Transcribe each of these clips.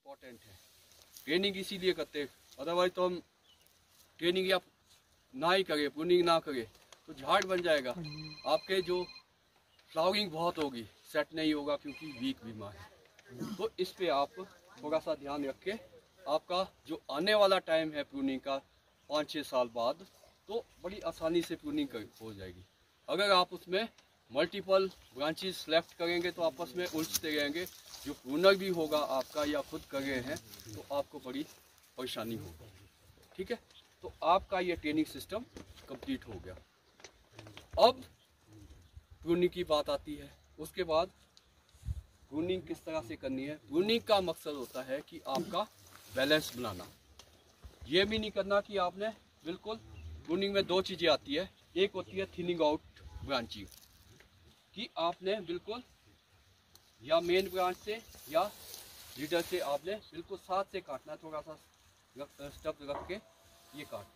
Important है। Training इसीलिए करते हैं, अदरवाइज तो हम ट्रेनिंग या ना ही करें, प्रूनिंग ना करें तो झाड़ बन जाएगा, आपके जो फ्लावरिंग बहुत होगी, सेट नहीं होगा क्योंकि वीक बीमार है। तो इस पे आप थोड़ा सा ध्यान रख के आपका जो आने वाला टाइम है प्रूनिंग का 5-6 साल बाद, तो बड़ी आसानी से प्रूनिंग हो जाएगी। अगर आप उसमें मल्टीपल ब्रांचेस लेफ्ट करेंगे तो आपस में उलझते रहेंगे, जो प्रूनर भी होगा आपका या खुद कर रहे हैं तो आपको बड़ी परेशानी होगी। ठीक है, तो आपका ये ट्रेनिंग सिस्टम कंप्लीट हो गया। अब प्रूनिंग की बात आती है। उसके बाद प्रूनिंग किस तरह से करनी है। प्रूनिंग का मकसद होता है कि आपका बैलेंस बनाना। ये भी नहीं करना कि आपने बिल्कुल, प्रूनिंग में 2 चीज़ें आती है, एक होती है थिनिंग आउट ब्रांचिंग, कि आपने बिल्कुल या मेन ब्रांच से या लीडर से आपने बिल्कुल साथ से काटना, थोड़ा सा स्टप रख के ये काट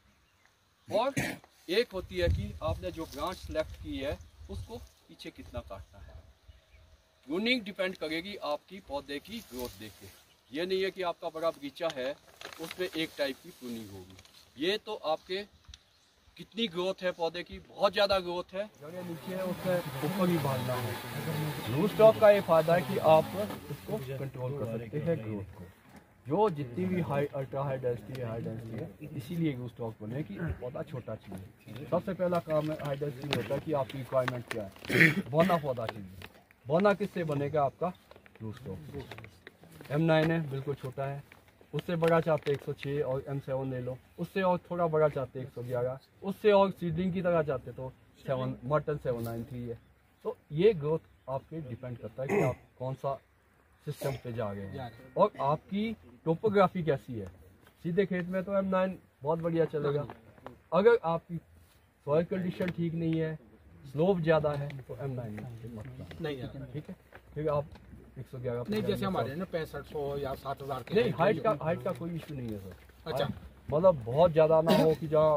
दिया। और एक होती है कि आपने जो ब्रांच सेलेक्ट की है उसको पीछे कितना काटना है। प्रूनिंग डिपेंड करेगी आपकी पौधे की ग्रोथ देख के। ये नहीं है कि आपका बड़ा बगीचा है उसमें एक टाइप की प्रूनिंग होगी। ये तो आपके कितनी ग्रोथ है पौधे की, बहुत ज़्यादा ग्रोथ है, जगह नीचे है उससे ऊपर ही भागना है। रूट स्टॉक का ये फायदा है कि आप उसको कंट्रोल कर सकते हैं ग्रोथ को। जो जितनी भी अल्ट्रा हाई डेंसिटी है, इसीलिए रूट स्टॉक बने कि पौधा छोटा चाहिए। सबसे पहला काम है हाई डेंसिटी होता है कि आपकी रिक्वायरमेंट क्या है, बौना पौधा चाहिए। बौना किससे बनेगा आपका, रूट स्टॉक। M9 है, बिल्कुल छोटा है, उससे बड़ा चाहते 106 और M7 ले लो, उससे और थोड़ा बड़ा चाहते 111, उससे और सीडलिंग की तरह चाहते तो 7 मर्टन 793 है। तो ये ग्रोथ आपके डिपेंड करता है कि आप कौन सा सिस्टम पे जा रहे हैं और आपकी टोपोग्राफी कैसी है। सीधे खेत में तो M9 बहुत बढ़िया चलेगा। अगर आपकी सॉइल कंडीशन ठीक नहीं है, स्लोप ज़्यादा है तो M9 नहीं, ठीक है। फिर आप 111 नहीं, जैसे हमारे ना 6500 या 7000 के नहीं, हाइट का कोई इशू नहीं है सर। अच्छा, मतलब बहुत ज़्यादा ना हो कि जहाँ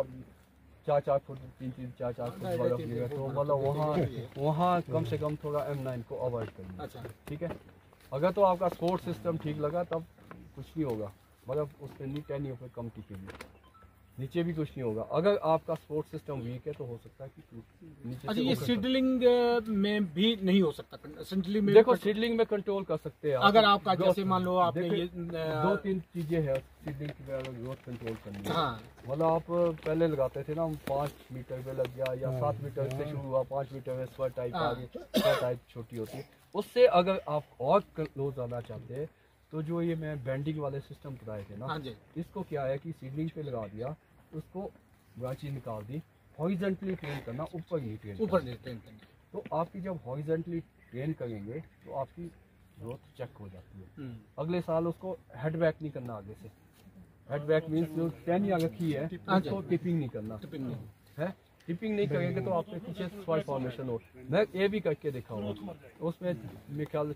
4-4 फुट 3-3 4-4 फुट बर्फ गिरे, तो मतलब वहाँ कम से कम थोड़ा M9 को अवॉइड करिए। अच्छा, ठीक है। अगर तो आपका सपोर्ट सिस्टम ठीक लगा तब कुछ नहीं होगा, मतलब उसके नीचे पे कम टिकेगी, नीचे भी कुछ नहीं होगा। अगर आपका सपोर्ट सिस्टम वीक है तो हो सकता है कि नीचे। अच्छा, ये सीडलिंग में भी नहीं हो सकता। सीडलिंग में देखो, सीडलिंग में कंट्रोल कर सकते हैं अगर आपका जैसे मान लो आपने ये 2-3 चीजें हैं सीडलिंग की ग्रोथ कंट्रोल करनी है। हाँ, मतलब आप पहले लगाते थे ना, हम 5 मीटर पे लग गया या 7 मीटर से शुरू हुआ, 5 मीटर में स्वर टाइप आगे, स्वर टाइप छोटी होती है। उससे अगर आप और क्लोज आना चाहते हैं तो जो ये मैं बेंडिंग वाले सिस्टम बताए थे ना, इसको क्या है कि सीडलिंग पे लगा दिया, उसको ब्रांचेस निकाल दी, हॉरिजॉन्टली ट्रेन करना, ऊपर नहीं ट्रेन करना। तो आपकी जब हॉरिजॉन्टली ट्रेन करेंगे तो आपकी ग्रोथ चेक हो जाती है। अगले साल उसको हेड बैक नहीं करना, आगे से हेड बैक मीन्स जो टहनियाँ रखी है उसको टिपिंग नहीं करना है। टिपिंग नहीं करेंगे तो आपके पीछे सॉइल फॉर्मेशन हो। मैं ये भी करके देखा हुआ, उसमें मेरे ख्याल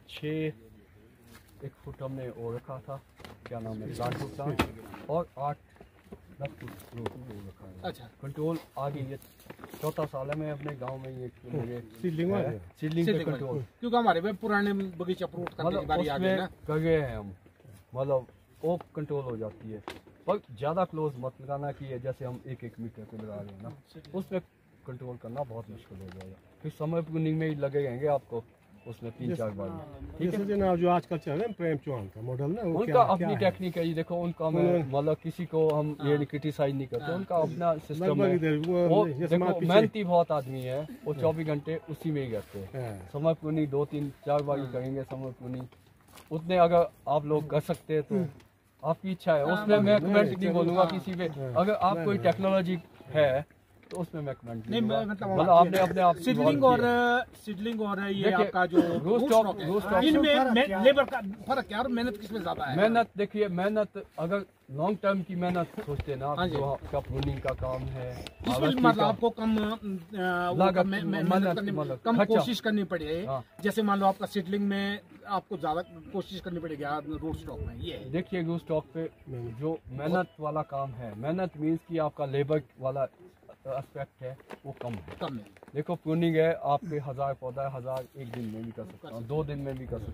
6 फुट हमने वो रखा था, क्या नाम है, प्लांट टू प्लांट, और 8-10 फुट रखा है। अच्छा, कंट्रोल आगे ये 4था साल है मैं अपने गांव में ये सीडलिंग पे कंट्रोल, क्योंकि हमारे में पुराने बगीचा प्रूट करने की बारी आ गई ना, कर गए हैं हम, मतलब वो कंट्रोल हो जाती है। पर ज़्यादा क्लोज मत लगाना कि जैसे हम 1-1 मीटर पे लगा रहे हैं ना, उसमें कंट्रोल करना बहुत मुश्किल हो जाएगा। फिर समय प्रूनिंग में ही लगे रहेंगे आपको उसमें 3-4 बार। ठीक है, जैसे जो आजकल चल रहे हैं प्रेम चौहान का मॉडल ना, उनका अपनी टेक्निक है। देखो उनका मतलब किसी को हम ये क्रिटिसाइज नहीं करते, उनका अपना सिस्टम है। देखो मेहनती बहुत आदमी है, वो 24 घंटे उसी में ही रहते हैं। समय प्रूनिंग 2-3-4 बार ही करेंगे समय प्रूनिंग, उतने अगर आप लोग कर सकते हैं तो आपकी इच्छा है। उसमें मैं कमेंट नहीं बोलूँगा किसी पे। अगर आप कोई टेक्नोलॉजी है तो उसमें मैं कमेंट नहीं, मतलब आपने अपने आप सीडलिंग और ये आपका जो रूट स्टॉक है, इनमें लेबर का फर्क क्या और मेहनत किसमें ज्यादा है? मेहनत देखिए, मेहनत अगर लॉन्ग टर्म की मेहनत सोचते ना, जो आपका प्रूनिंग का काम है, मतलब आपको कम लागत मेहनत कम कोशिश करनी पड़े। जैसे मान लो आपका सीडलिंग में आपको ज्यादा कोशिश करनी पड़ेगी रूट स्टॉक में। ये देखिए, रूट स्टॉक पे जो मेहनत वाला काम है, मेहनत मीन्स कि आपका लेबर वाला एस्पेक्ट है वो कम है। देखो, प्रूनिंग है आपके 1000 पौधा है, 1000 एक दिन में भी कर सकता हूँ, 2 दिन में भी कर सकता हूँ।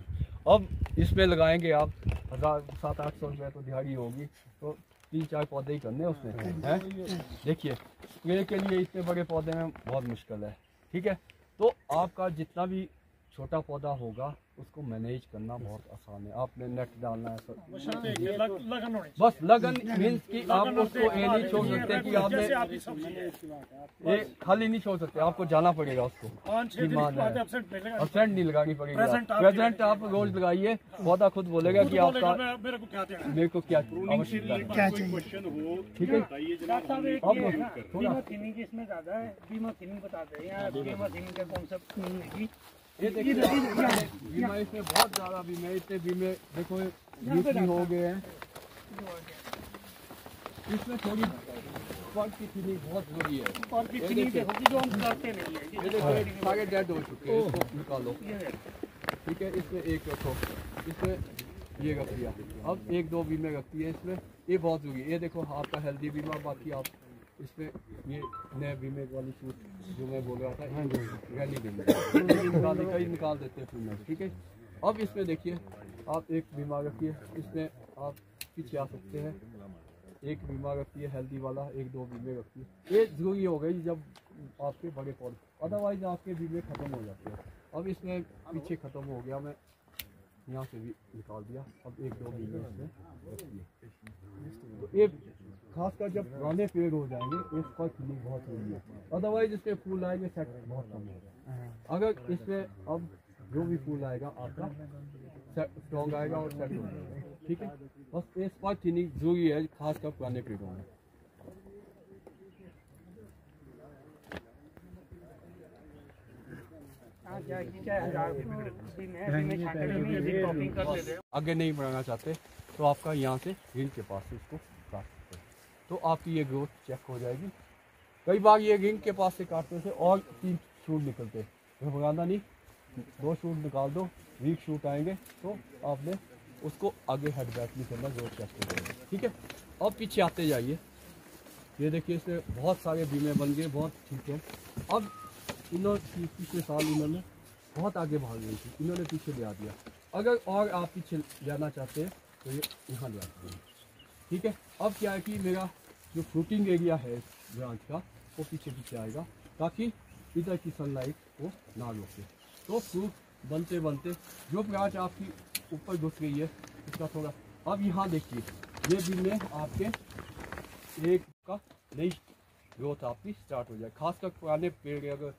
अब इसमें लगाएंगे आप 700-800 रुपये तो दिहाड़ी होगी, तो 3-4 पौधे ही करने उसमें हैं। देखिए स्प्रे के लिए इतने बड़े पौधे में बहुत मुश्किल है, ठीक है। तो आपका जितना भी छोटा पौधा होगा उसको मैनेज करना बहुत आसान है। आपने नेट डालना है बस, लगन मीन्स कि आप उसको ये नहीं छोड़ सकते कि आपने ये खाली नहीं छोड़ सकते, आपको जाना पड़ेगा उसको, अपसेंट नहीं लगानी पड़ेगी। प्रेजेंट आप रोज लगाइए, पौधा खुद बोलेगा कि आपका मेरे को क्या चाहिए, ठीक है। ये देखिए बीमा इसमें बहुत ज़्यादा बीमे, इतने बीमे देखो बीसी हो गए हैं। इसमें थोड़ी फर्क की फिनिंग बहुत जरूरी है, जो हम करते नहीं है। ये देखो सारे डेड हो चुके हैं, इसको निकालो, ठीक है। इसमें एक रखो, इसमें ये रख दिया। अब 1-2 बीमे रखती है इसमें, ये बहुत जरूरी है। ये देखो आपका हेल्दी बीमा, बाकी आप इसमें ये नए बीमे वाली सूट जो मैं बोल रहा था रैली बीमे निकाल देते हैं फूल, ठीक है। अब इसमें देखिए आप एक बीमा रखिए, इसमें आप पीछे आ सकते हैं। एक बीमा रखती है हेल्दी वाला, 1-2 बीमे रखती है। ये जरूरी हो गई जब आपके बड़े पौधे, अदरवाइज आपके बीमे ख़त्म हो जाते हैं। अब इसमें पीछे ख़त्म हो गया, मैं यहाँ से भी निकाल दिया। अब 1-2 बीमे इसमें रखिए। तो ये खासकर जब पुराने पेड़ हो जाएंगे इसका फिनिंग बहुत जरूरी है, अदरवाइज इसके फूल आएंगे सेट बहुत कम होगा। अगर इसमें अब जो भी फूल आएगा आपका स्ट्रॉन्ग आएगा और सेट हो जाएगा, ठीक है। बस इस पर फिनिंग जरूरी है, खासकर पुराने पेड़ों में। आगे नहीं बढ़ाना चाहते तो आपका यहाँ से रिंग के पास से इसको काट सकते हैं, तो आपकी ये ग्रोथ चेक हो जाएगी। कई बार ये रिंग के पास से काटने से और 3 शूट निकलते, घबराना नहीं, 2 शूट निकाल दो, वीक शूट आएंगे तो आपने उसको आगे हेड बैक नहीं करना, ग्रोथ चेक हो जाएगी, ठीक है। अब पीछे आते जाइए, ये देखिए इसमें बहुत सारे बीमे बन गए, बहुत ठीक है। अब इन्होंने पिछले साल इन्होंने बहुत आगे भाग गई थी, इन्होंने पीछे ले आ दिया। अगर और आप पीछे जाना चाहते हैं तो ये यहाँ ले आते हैं, ठीक है। अब क्या है कि मेरा जो फ्रूटिंग एरिया है ब्रांच का वो पीछे आएगा, ताकि इधर की सनलाइट वो ना रोके। तो फ्रूट बनते बनते जो ब्रांच आपकी ऊपर घुस गई है उसका थोड़ा, अब यहाँ देखिए ये बीमे आपके एक का नई ग्रोथ आपकी स्टार्ट हो जाए। खासकर पुराने पेड़ अगर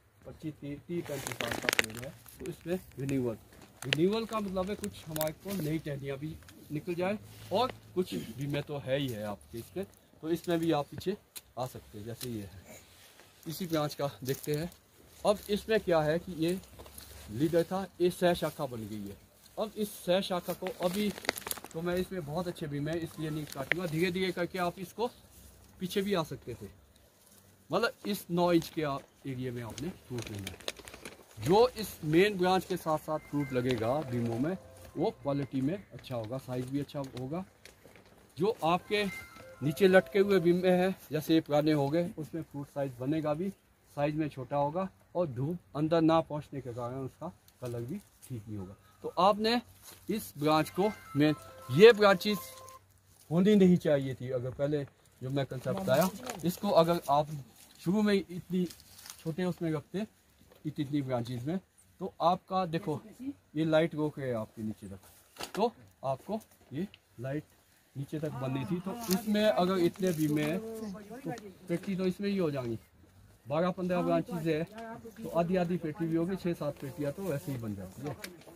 25-30-35 साल का पेड़ है तो इसमें रिन्यूअल का मतलब है कुछ हमारे को नई टहनियाँ भी निकल जाए, और कुछ बीमे तो है ही है आपके इसमें, तो इसमें भी आप पीछे आ सकते हैं। जैसे ये है इसी ब्रांच का देखते हैं। अब इसमें क्या है कि ये लीडर था, ये सह शाखा बन गई है। अब इस सह शाखा को अभी तो मैं इसमें बहुत अच्छे बीमे इसलिए नहीं काटूंगा, धीरे धीरे करके आप इसको पीछे भी आ सकते थे। मतलब इस 9 इंच के एरिया में आपने फ्रूट लेना है। जो इस मेन ब्रांच के साथ साथ फ्रूट लगेगा बीमों में वो क्वालिटी में अच्छा होगा, साइज भी अच्छा होगा। जो आपके नीचे लटके हुए बीमे हैं जैसे ये पुराने हो गए, उसमें फ्रूट साइज बनेगा भी, साइज में छोटा होगा, और धूप अंदर ना पहुंचने के कारण उसका कलर भी ठीक नहीं होगा। तो आपने इस ब्रांच को में ये ब्रांचेस होनी नहीं चाहिए थी। अगर पहले जो मैं कंसेप्ट बताया, इसको अगर आप शुरू में इतनी छोटे उसमें रखते इतनी ब्रांचेस में, तो आपका देखो ये लाइट रोक रहे हैं आपके नीचे तक, तो आपको ये लाइट नीचे तक बननी थी। तो इसमें अगर इतने बीमे हैं तो पेटी तो इसमें ही हो जाएंगी। 12-15 ब्रांचेस है तो आधी पेटी भी होगी, 6-7 पेटियाँ तो वैसे ही बन जाती है।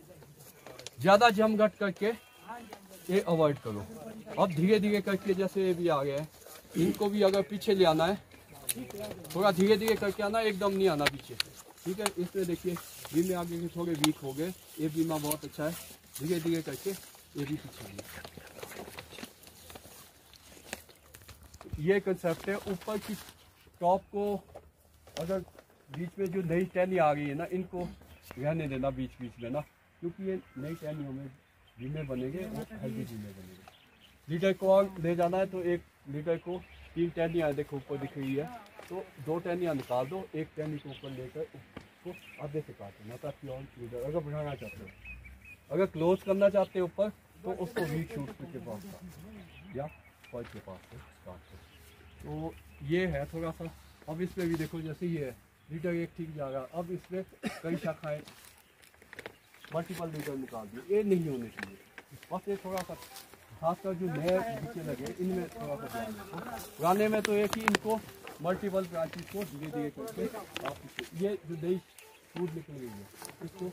ज़्यादा जमघट करके ये अवॉइड करो। अब धीरे धीरे करके जैसे ये भी आ गया है, इनको भी अगर पीछे ले आना है, थोड़ा धीरे धीरे करके आना, एकदम नहीं आना पीछे, ठीक है। इसमें देखिए बीमे आगे के थोड़े वीक हो गए, ये बीमा बहुत अच्छा है, धीरे धीरे करके ये भी पीछे आना। ये कंसेप्ट है। ऊपर की टॉप को अगर बीच में जो नई टहनी आ गई है ना, इनको रहने देना बीच बीच में ना, क्योंकि ये नई टहनियों में बीमे बनेंगे, वो हेल्दी बीमे बनेंगे। लीडर को और ले जाना है तो एक लीडर को 3 टहनियाँ देखो ऊपर दिख रही है, तो 2 टहनियाँ निकाल दो, एक टहनी को ऊपर लेकर उसको आधे से काट देना, ताकि और लीडर अगर बढ़ाना चाहते हो अगर क्लोज करना चाहते हैं ऊपर तो उसको वीक शूट के पास या पॉइंट के पास से स्टार्ट करें। तो ये है थोड़ा सा। अब इसमें भी देखो जैसे ये है लीटर एक ठीक जा रहा, अब इसमें कई शाखाएं मल्टीपल लीटर निकाल दिए, ये नहीं होने चाहिए। बस ये थोड़ा सा खासकर जो नए नीचे लगे इनमें थोड़ा सा ध्यान रखो। पुराने में तो एक ही इनको मल्टीपल ब्रांचेस को धीरे धीरे करके आप ये जो नई फूड निकल गई है इसको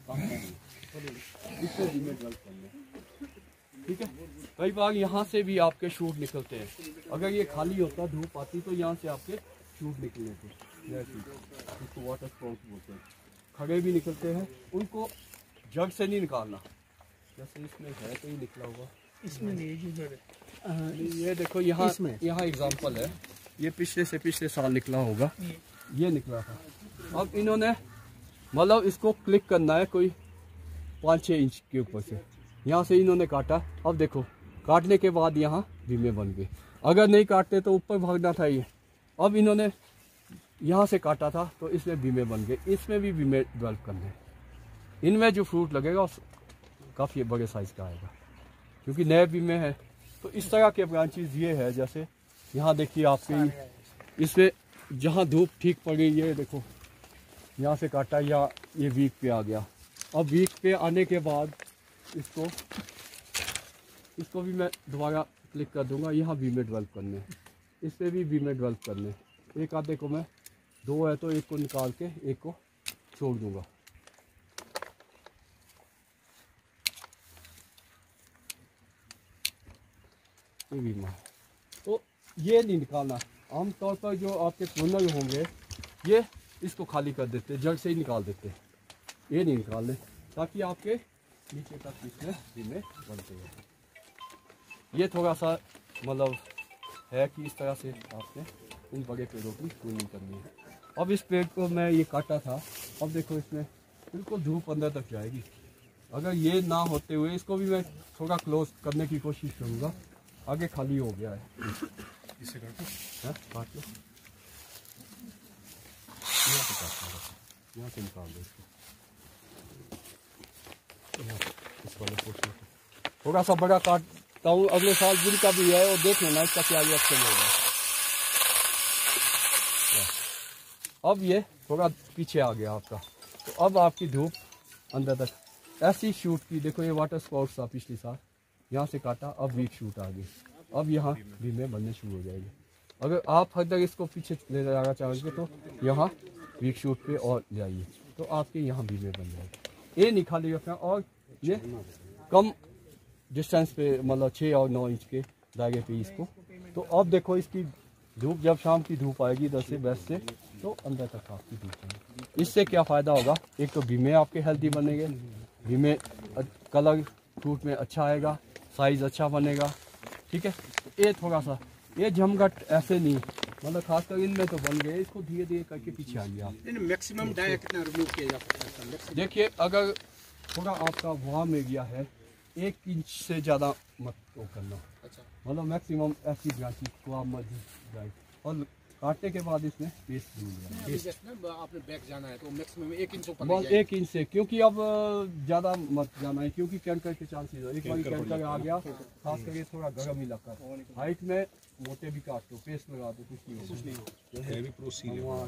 इससे धीमे डेवलप करना, ठीक है। कई बार यहाँ से भी आपके शूट निकलते हैं, अगर ये खाली होता धूप आती तो यहाँ से आपके शूट निकलने थे, इसको वाटर स्पाउट बोलते हैं। खड़े भी निकलते हैं, उनको जड़ से नहीं निकालना, जैसे इसमें है तो ही निकला होगा, इसमें नहीं ये देखो यहाँ यहाँ एग्जाम्पल है, ये पिछले से पिछले साल निकला होगा, ये निकला था। अब इन्होंने मतलब इसको क्लिक करना है कोई 5-6 इंच के ऊपर से, यहाँ से इन्होंने काटा। अब देखो काटने के बाद यहाँ बीमे बन गए, अगर नहीं काटते तो ऊपर भागना था ये। अब इन्होंने यहाँ से काटा था तो इसमें बीमे बन गए, इसमें भी बीमे डेवलप करने हैं। इनमें जो फ्रूट लगेगा काफ़ी बड़े साइज़ का आएगा क्योंकि नए बीमे हैं। तो इस तरह के ब्रांचेज ये है, जैसे यहाँ देखिए आपके इसमें जहाँ धूप ठीक पड़ गई, ये देखो यहाँ से काटा या ये वीक पे आ गया। अब वीक पे आने के बाद इसको भी मैं दोबारा क्लिक कर दूंगा, यहाँ बीमे डेवलप करने, इस पर भी बीमे डेवलप करने। एक आधे को मैं 2 है तो एक को निकाल के एक को छोड़ दूंगा। ये बीमा है तो ये नहीं निकालना। आमतौर पर जो आपके प्रूनर होंगे ये इसको खाली कर देते, जड़ से ही निकाल देते, ये नहीं निकालने, ताकि आपके नीचे तक इसमें बीमे बनते हैं। ये थोड़ा सा मतलब है कि इस तरह से आपने इन बड़े पेड़ों की प्रूनिंग करनी है। अब इस पेड़ को मैं ये काटा था, अब देखो इसमें बिल्कुल धूप अंदर तक जाएगी। अगर ये ना होते हुए इसको भी मैं थोड़ा क्लोज करने की कोशिश करूँगा। आगे खाली हो गया है, इसे काटो, काट लो, यहाँ से निकाल दो इसको, इस वाले पोर्शन को थोड़ा सा बड़ा काटता हूँ। अगले साल जिनका भी है वो देख लेना इसका क्या रिएक्शन होगा। अब ये थोड़ा पीछे आ गया आपका, तो अब आपकी धूप अंदर तक ऐसी शूट की। देखो ये वाटर स्पाउट था पिछले साल, यहाँ से काटा, अब वीक शूट आ गई, अब यहाँ बीमे बनने शुरू हो जाएगी। अगर आप हर तक इसको पीछे ले जाना चाहेंगे तो यहाँ वीक शूट पे और जाइए तो आपके यहाँ बीमे बन जाएगी। ये नहीं खाली रखना, और ये कम डिस्टेंस पे मतलब 6 और 9 इंच के दायरे पे इसको। तो अब देखो इसकी धूप जब शाम की धूप आएगी 10 से 20 से तो अंदर तक आपकी धूप आएगी। इससे क्या फ़ायदा होगा, एक तो बीमे आपके हेल्दी बनेंगे, बीमे कलर फ्रूट में अच्छा आएगा, साइज़ अच्छा बनेगा, ठीक है। ये थोड़ा सा ये झमघट ऐसे नहीं, मतलब खासकर इनमें तो बन गए, इसको धीरे धीरे करके पीछे आइए आप। मैक्सिमम डाया कितना रिमूव किया जा सकता है? देखिए अगर थोड़ा आपका वार्म एरिया है 1 इंच से ज़्यादा मत वो करना, अच्छा, मतलब मैक्सिमम ऐसी ब्रांचेस को आप मत जाए। और काटने के बाद इसमें पेस्ट जैसे आपने बैक जाना है तो मैक्सिमम 1 इंच ऊपर बस 1 इंच से, क्योंकि अब ज़्यादा मत जाना है क्योंकि कैंकर के चांसेस है। एक बार कैंकर आ गया, खास करके थोड़ा गर्म इलाका, हाइट में मोटे भी काट दो, पेस्ट लगा दो, कुछ नहीं होगा।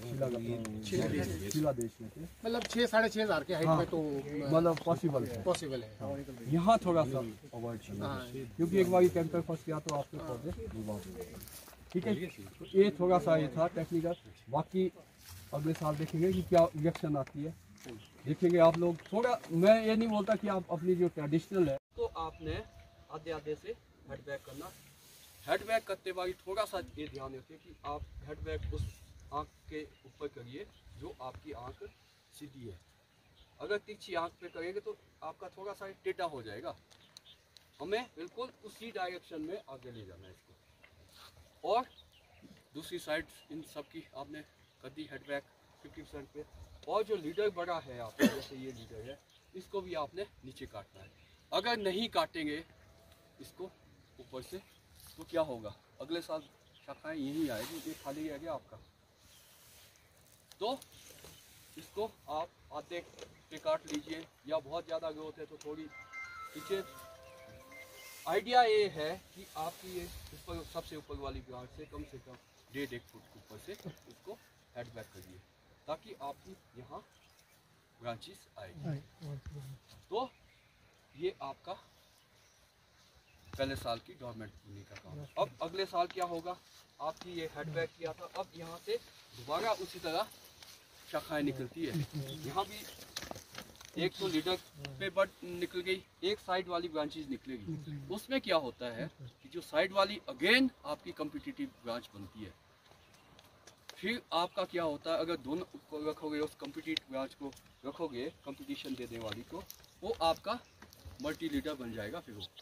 शीला देश में थे, मतलब 6-6.5 हज़ार के हाइट में तो मतलब पॉसिबल है। यहाँ थोड़ा सा अवॉइड करना क्योंकि एक बार कैंकर फंस गया तो आपके पौधे बर्बाद हो जाएंगे, ठीक है। तो ये थोड़ा सा ये था टेक्निकल, बाकी अगले साल देखेंगे कि क्या रिएक्शन आती है, देखेंगे आप लोग। थोड़ा मैं ये नहीं बोलता कि आप अपनी जो ट्रेडिशनल है तो आपने आधे आधे से हेड बैक करना। हेड बैक करते बारी थोड़ा सा ये ध्यान रखिए कि आप हेड बैक उस आँख के ऊपर करिए जो आपकी आँख सीधी है। अगर तिरछी आँख पे करेंगे तो आपका थोड़ा सा टेढ़ा हो जाएगा। हमें बिल्कुल उसी डायरेक्शन में आगे ले जाना है इसको। और दूसरी साइड इन सब की आपने कर दी हेड बैक 50% पे। और जो लीडर बड़ा है आपका, जैसे ये लीडर है, इसको भी आपने नीचे काटना है। अगर नहीं काटेंगे इसको ऊपर से तो क्या होगा, अगले साल शाखाएं यही आएगी, ये खाली रह गया आपका। तो इसको आप आधे पे काट लीजिए, या बहुत ज़्यादा ग्रोथ है तो थोड़ी पीछे। आइडिया ये है कि आपकी ये ऊपर सबसे ऊपर वाली ब्रांच से कम 1.5 फुट ऊपर से इसको हेड बैक करिए, ताकि आपकी यहाँ ब्रांचेस आएगी। तो ये आपका पहले साल की गवर्नमेंट पूनी का काम। अब अगले साल क्या होगा, आपकी ये हेड बैक किया था, अब यहाँ से दोबारा उसी तरह शाखाएं निकलती है। यहाँ भी एक तो लीडर पे बड निकल गई, एक साइड वाली ब्रांचेस निकलेगी। उसमें क्या होता है कि जो साइड वाली अगेन आपकी कॉम्पिटिटिव ब्रांच बनती है। फिर आपका क्या होता है, अगर दोनों को रखोगे, उस कॉम्पिटिटिव ब्रांच को रखोगे कंपटीशन देने वाली को, वो आपका मल्टी लीडर बन जाएगा। फिर वो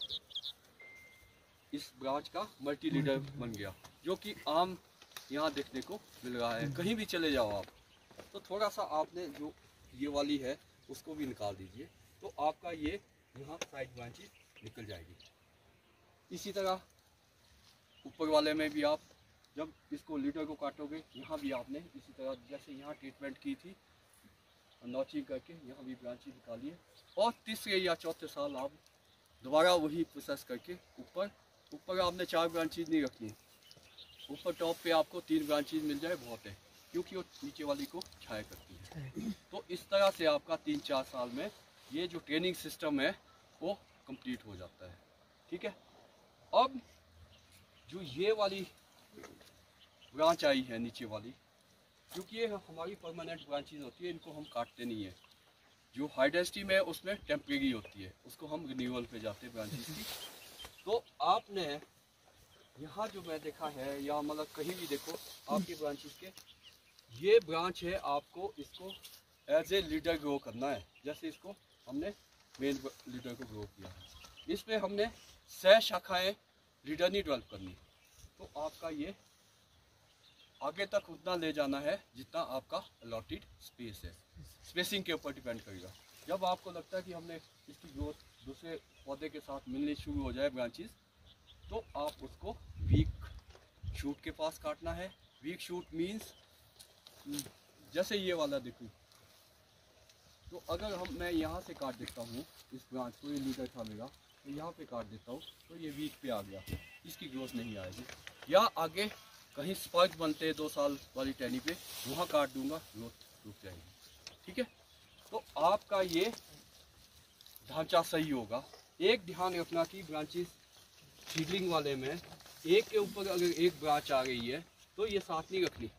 इस ब्रांच का मल्टी लीडर बन गया, जो कि आम यहाँ देखने को मिल रहा है। कहीं भी चले जाओ आप, तो थोड़ा सा आपने जो ये वाली है उसको भी निकाल दीजिए, तो आपका ये यहाँ साइड ब्रांचेस निकल जाएगी। इसी तरह ऊपर वाले में भी आप जब इसको लीडर को काटोगे, यहाँ भी आपने इसी तरह जैसे यहाँ ट्रीटमेंट की थी नॉचिंग करके, यहाँ भी ब्रांचेस निकालिए, और तीसरे या चौथे साल आप दोबारा वही प्रोसेस करके ऊपर आपने 4 ब्रांचेस नहीं रखनी, ऊपर टॉप पे आपको 3 ब्रांचेस मिल जाए बहुत है, क्योंकि वो नीचे वाली को छाया करती है। तो इस तरह से आपका 3-4 साल में ये जो ट्रेनिंग सिस्टम है वो कंप्लीट हो जाता है। ठीक है, अब जो ये वाली ब्रांच आई है नीचे वाली, क्योंकि ये हमारी परमानेंट ब्रांचेस होती है, इनको हम काटते नहीं है। जो हाई डेंसिटी में उसमें टेम्परेरी होती है, उसको हम रिन्यूअल पे जाते हैं ब्रांचेस की। तो आपने यहाँ जो मैं देखा है, या मतलब कहीं भी देखो आपकी ब्रांचेस के, ये ब्रांच है, आपको इसको एज ए लीडर ग्रो करना है। जैसे इसको हमने मेन लीडर को ग्रो किया है, इसमें हमने 6 शाखाएं लीडर नहीं डेवलप करनी, तो आपका ये आगे तक उतना ले जाना है जितना आपका अलॉटेड स्पेस है। स्पेसिंग के ऊपर डिपेंड करेगा। जब आपको लगता है कि हमने इसकी ग्रोथ दूसरे पौधे के साथ मिलनी शुरू हो जाए ब्रांचेस, तो आप उसको वीक शूट के पास काटना है। वीक शूट मीन्स जैसे ये वाला देखूँ, तो अगर मैं यहाँ से काट देता हूँ इस ब्रांच को, ये लीडर था मेरा, तो यहाँ पे काट देता हूँ, तो ये वीक पे आ गया, इसकी ग्रोथ नहीं आएगी। या आगे कहीं स्पर्क बनते हैं 2 साल वाली टहनी पे, वहाँ काट दूंगा, ग्रोथ रुक जाएगी। ठीक है, तो आपका ये ढांचा सही होगा। एक ध्यान रखना कि ब्रांचेस सीडलिंग वाले में एक के ऊपर अगर एक ब्रांच आ गई है तो ये साथ नहीं रखनी।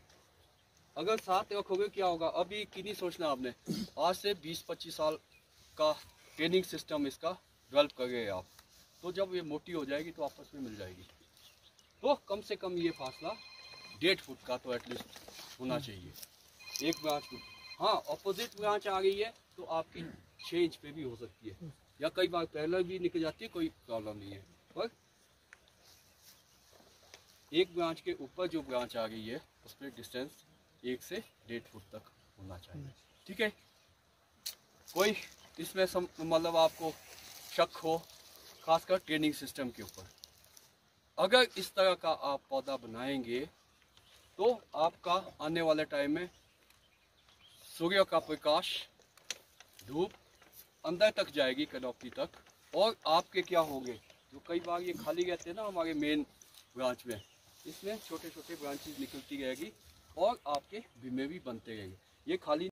अगर साथ रखोगे क्या होगा, अभी की नहीं सोचना आपने, आज से 20-25 साल का ट्रेनिंग सिस्टम इसका डेवलप कर गए आप, तो जब ये मोटी हो जाएगी तो आपस में मिल जाएगी। तो कम से कम ये फासला 1.5 फुट का तो एटलीस्ट होना चाहिए एक ब्रांच को। हाँ, अपोजिट ब्रांच आ गई है तो आपकी 6 इंच पे भी हो सकती है, या कई बार पहले भी निकल जाती है, कोई प्रॉब्लम नहीं है। पर एक ब्रांच के ऊपर जो ब्रांच आ गई है उस पर डिस्टेंस 1 से 1.5 फुट तक होना चाहिए। ठीक है, कोई इसमें मतलब आपको शक हो, खासकर ट्रेनिंग सिस्टम के ऊपर, अगर इस तरह का आप पौधा बनाएंगे तो आपका आने वाले टाइम में सूर्य का प्रकाश, धूप अंदर तक जाएगी कैनोपी तक, और आपके क्या होंगे, जो कई बार ये खाली रहते हैं ना हमारे मेन ब्रांच में, इसमें छोटे छोटे ब्रांचेस निकलती रहेगी और आपके बीमे भी बनते रहेंगे। ये खाली